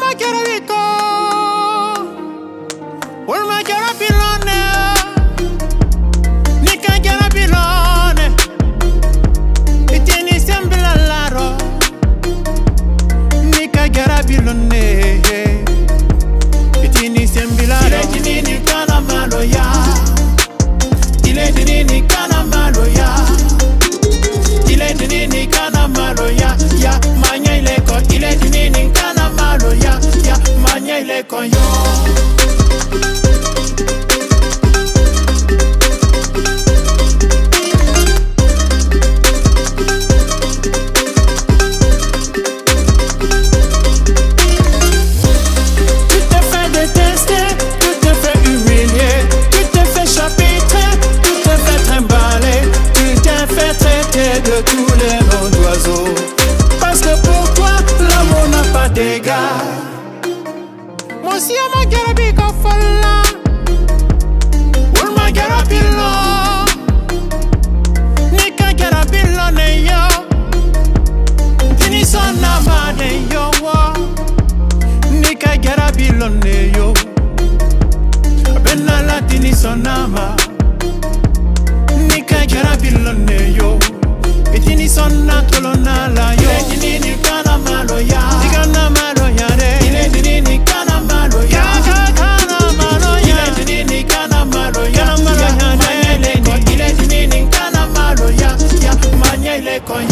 Macarabito, Ul Macarabilone, Nika Carabilone, Itini Sembla Laro, Nika Carabilone, Itini Sembla Itini Canamaloya, Itini Canamaloya, Itini Canamaloya, Ya Manya Ileko, Itini Canamaloya, Ya Manya Ileko yo. De tous les noms d'oiseaux, parce que pour toi l'amour n'a pas d'égal. Moi si on m'a garabi quand folla, on m'a garabi lo, Nika garabi lo ne yo, Tini sonna ma ne yo wa, Nika garabi lo ne yo, Benna la tini sonna ma, Nika garabi lo ne yo. Itini sonna tolona la yo. Itini kana maloya. Ikana maloya re. Itini kana maloya. Kana maloya. Itini kana maloya. Kana maloya re. Itini kana maloya. Ya manya ile konya.